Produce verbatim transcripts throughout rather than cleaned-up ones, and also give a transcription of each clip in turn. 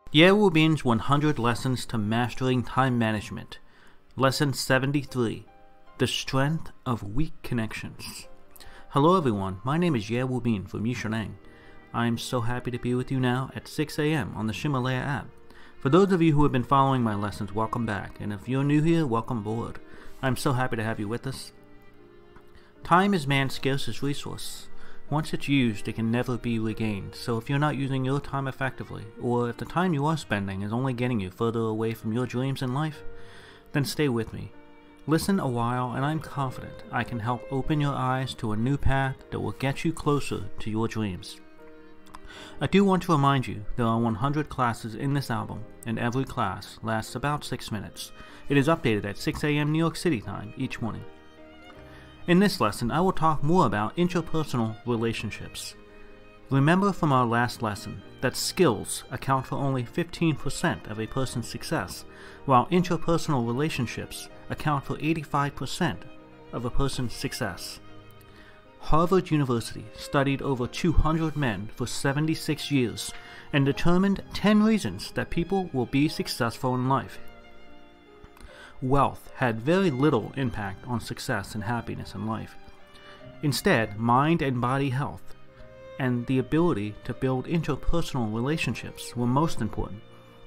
Ye Wubin's one hundred Lessons to Mastering Time Management. Lesson seventy-three. The Strength of Weak Connections. Hello everyone, my name is Ye Wubin from Neng. I am so happy to be with you now at six A M on the Ximalaya App. For those of you who have been following my lessons, welcome back, and if you're new here, welcome aboard. I'm so happy to have you with us. Time is man's scarcest resource. Once it's used, it can never be regained, so if you're not using your time effectively, or if the time you are spending is only getting you further away from your dreams in life, then stay with me. Listen a while, and I'm confident I can help open your eyes to a new path that will get you closer to your dreams. I do want to remind you there are one hundred classes in this album, and every class lasts about six minutes. It is updated at six A M New York City time each morning. In this lesson, I will talk more about interpersonal relationships. Remember from our last lesson that skills account for only fifteen percent of a person's success, while interpersonal relationships account for eighty-five percent of a person's success. Harvard University studied over two hundred men for seventy-six years and determined ten reasons that people will be successful in life. Wealth had very little impact on success and happiness in life. Instead, mind and body health and the ability to build interpersonal relationships were most important.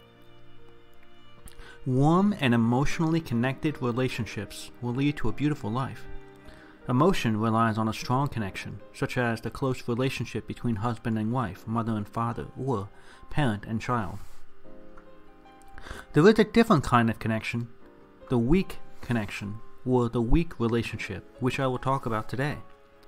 Warm and emotionally connected relationships will lead to a beautiful life. Emotion relies on a strong connection, such as the close relationship between husband and wife, mother and father, or parent and child. There is a different kind of connection, the weak connection, or the weak relationship, which I will talk about today.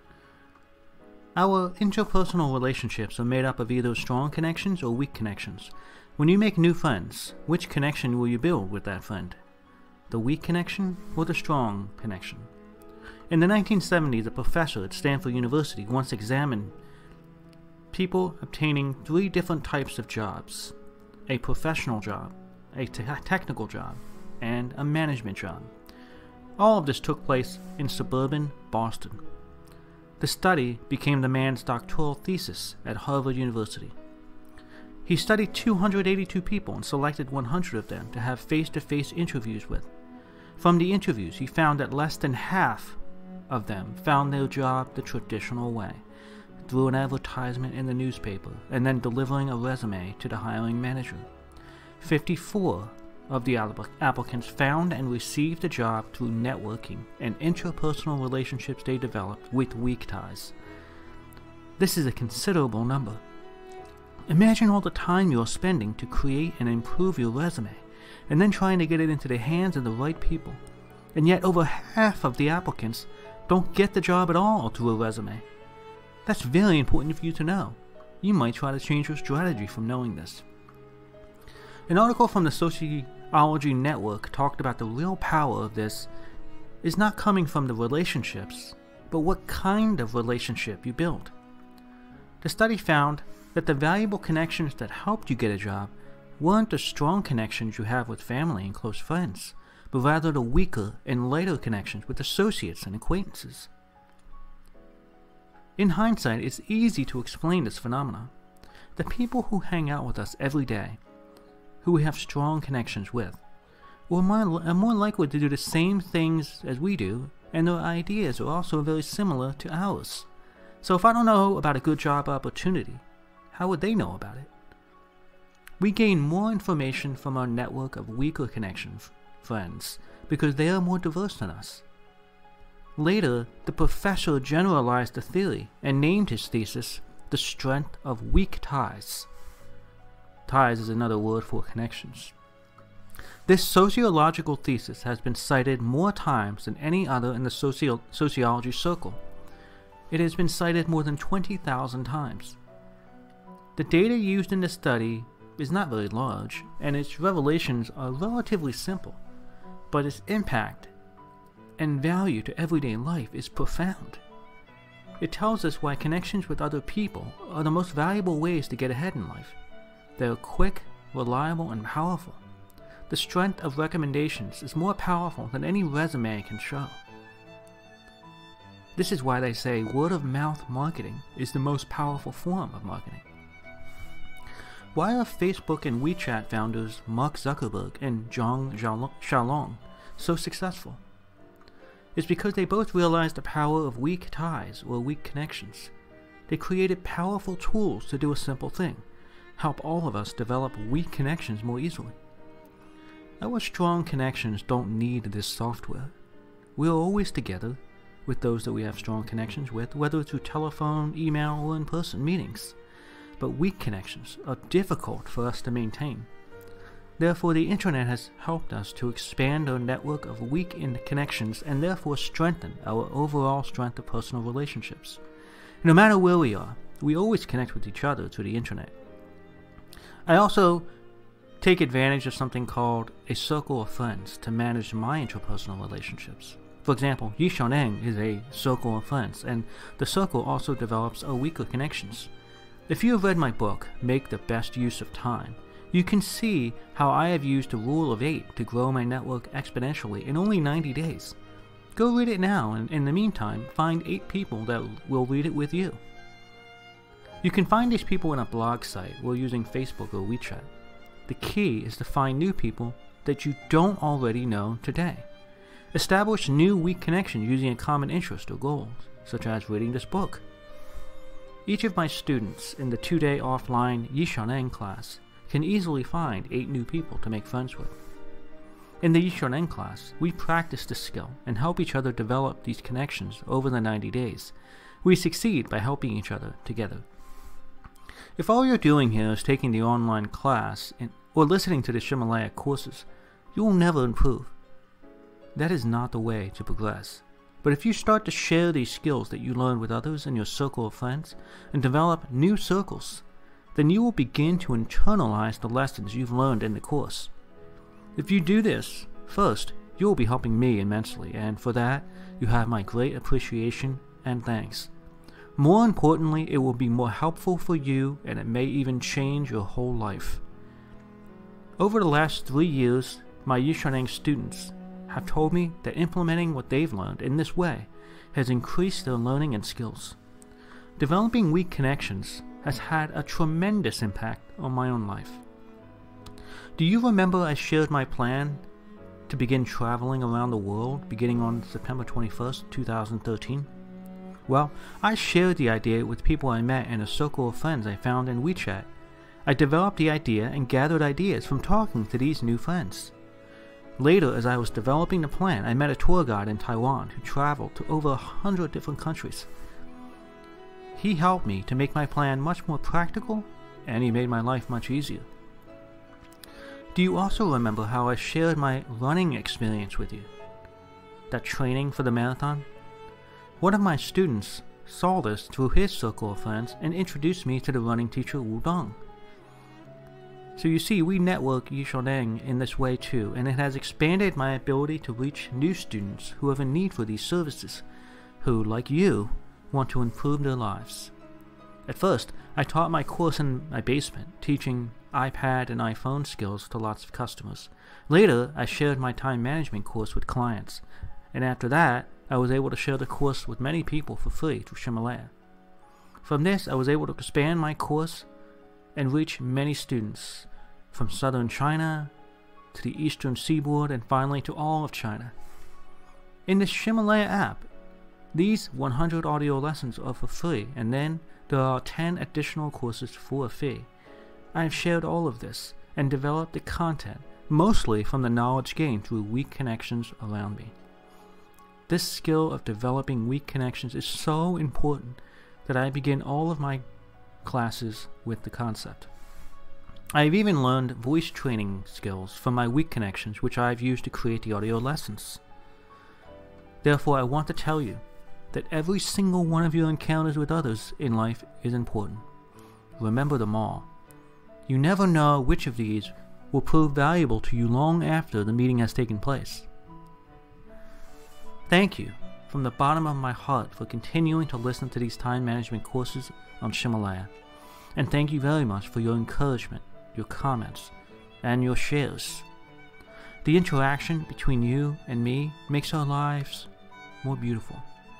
Our interpersonal relationships are made up of either strong connections or weak connections. When you make new friends, which connection will you build with that friend? The weak connection or the strong connection? In the nineteen seventies, a professor at Stanford University once examined people obtaining three different types of jobs: a professional job, a te- technical job, and a management job. All of this took place in suburban Boston. The study became the man's doctoral thesis at Harvard University. He studied two hundred eighty-two people and selected one hundred of them to have face-to-face interviews with. From the interviews, he found that less than half of them found their job the traditional way, through an advertisement in the newspaper and then delivering a resume to the hiring manager. fifty-four of the applicants found and received a job through networking and interpersonal relationships they developed with weak ties. This is a considerable number. Imagine all the time you're spending to create and improve your resume, and then trying to get it into the hands of the right people. And yet over half of the applicants don't get the job at all through a resume. That's very important for you to know. You might try to change your strategy from knowing this. An article from the Sociology Network talked about the real power of this is not coming from the relationships, but what kind of relationship you build. The study found that the valuable connections that helped you get a job weren't the strong connections you have with family and close friends, but rather the weaker and lighter connections with associates and acquaintances. In hindsight, it's easy to explain this phenomenon. The people who hang out with us every day, who we have strong connections with, are more, are more likely to do the same things as we do, and their ideas are also very similar to ours. So if I don't know about a good job opportunity, how would they know about it? We gain more information from our network of weaker connections, friends, because they are more diverse than us. Later, the professor generalized the theory and named his thesis The Strength of Weak Ties. Ties is another word for connections. This sociological thesis has been cited more times than any other in the socio- sociology circle. It has been cited more than twenty thousand times. The data used in the study is not very large, and its revelations are relatively simple, but its impact and value to everyday life is profound. It tells us why connections with other people are the most valuable ways to get ahead in life. They are quick, reliable, and powerful. The strength of recommendations is more powerful than any resume can show. This is why they say word-of-mouth marketing is the most powerful form of marketing. Why are Facebook and WeChat founders Mark Zuckerberg and Zhang Xiaolong so successful? It's because they both realized the power of weak ties or weak connections. They created powerful tools to do a simple thing: help all of us develop weak connections more easily. Our strong connections don't need this software. We're always together with those that we have strong connections with, whether through telephone, email, or in-person meetings. But weak connections are difficult for us to maintain. Therefore, the internet has helped us to expand our network of weak connections and therefore strengthen our overall strength of personal relationships. No matter where we are, we always connect with each other through the internet. I also take advantage of something called a circle of friends to manage my interpersonal relationships. For example, Ye Neng is a circle of friends, and the circle also develops our weaker connections. If you have read my book, Make the Best Use of Time, you can see how I have used the rule of eight to grow my network exponentially in only ninety days. Go read it now, and in the meantime, find eight people that will read it with you. You can find these people in a blog site or using Facebook or WeChat. The key is to find new people that you don't already know today. Establish new weak connections using a common interest or goals, such as reading this book. Each of my students in the two-day offline Ye Neng class can easily find eight new people to make friends with. In the Ye Neng class, we practice this skill and help each other develop these connections over the ninety days. We succeed by helping each other together. If all you're doing here is taking the online class and, or listening to the Ximalaya courses, you will never improve. That is not the way to progress. But if you start to share these skills that you learn with others in your circle of friends and develop new circles, then you will begin to internalize the lessons you've learned in the course. If you do this, first, you will be helping me immensely, and for that, you have my great appreciation and thanks. More importantly, it will be more helpful for you, and it may even change your whole life. Over the last three years, my Ye Neng students have told me that implementing what they've learned in this way has increased their learning and skills. Developing weak connections has had a tremendous impact on my own life. Do you remember I shared my plan to begin traveling around the world beginning on September twenty-first, two thousand thirteen? Well, I shared the idea with people I met in a circle of friends I found in WeChat. I developed the idea and gathered ideas from talking to these new friends. Later, as I was developing the plan, I met a tour guide in Taiwan who traveled to over a hundred different countries. He helped me to make my plan much more practical, and he made my life much easier. Do you also remember how I shared my running experience with you? That training for the marathon? One of my students saw this through his circle of friends and introduced me to the running teacher Wu Dong. So you see, we network Ye Neng in this way too, and it has expanded my ability to reach new students who have a need for these services, who, like you, want to improve their lives. At first, I taught my course in my basement, teaching iPad and iPhone skills to lots of customers. Later, I shared my time management course with clients, and after that, I was able to share the course with many people for free through Ximalaya. From this, I was able to expand my course and reach many students, from southern China to the eastern seaboard and finally to all of China. In the Ximalaya app, these one hundred audio lessons are for free, and then there are ten additional courses for a fee. I have shared all of this and developed the content mostly from the knowledge gained through weak connections around me. This skill of developing weak connections is so important that I begin all of my classes with the concept. I have even learned voice training skills from my weak connections, which I have used to create the audio lessons. Therefore, I want to tell you that every single one of your encounters with others in life is important. Remember them all. You never know which of these will prove valuable to you long after the meeting has taken place. Thank you from the bottom of my heart for continuing to listen to these time management courses on Ximalaya. And thank you very much for your encouragement, your comments, and your shares. The interaction between you and me makes our lives more beautiful.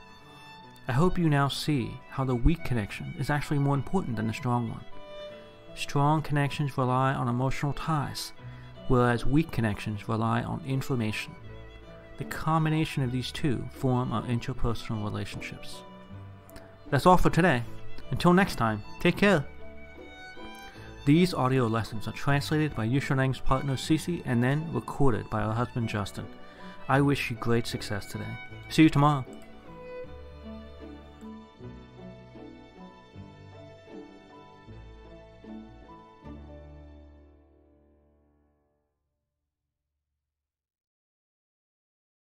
I hope you now see how the weak connection is actually more important than the strong one. Strong connections rely on emotional ties, whereas weak connections rely on information. The combination of these two form our interpersonal relationships. That's all for today. Until next time, take care. These audio lessons are translated by Neng's partner Cece and then recorded by her husband Justin. I wish you great success today. See you tomorrow.